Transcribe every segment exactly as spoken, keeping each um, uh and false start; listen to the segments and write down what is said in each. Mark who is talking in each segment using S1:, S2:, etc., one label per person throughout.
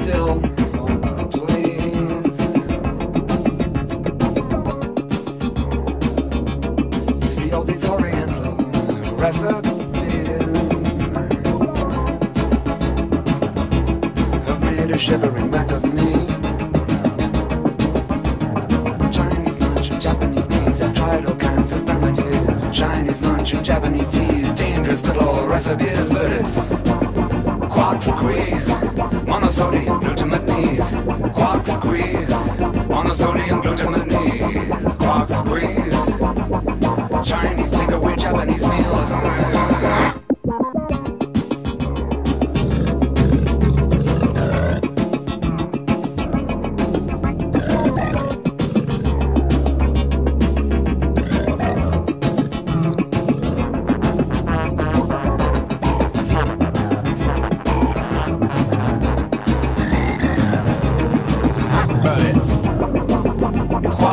S1: still, oh, please. You see all these oriental recipes have made a shivering back of me. Chinese lunch and Japanese teas, I've tried all kinds of remedies. Chinese lunch and Japanese teas, dangerous little recipes, but it's quark squeeze, monosodium glutamate knees. Quark squeeze, monosodium glutamate knees. Quark squeeze, Chinese takeaway Japanese meals.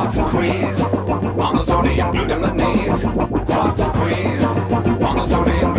S1: Monosodium glutamate knees. Quark squeeze, monosodium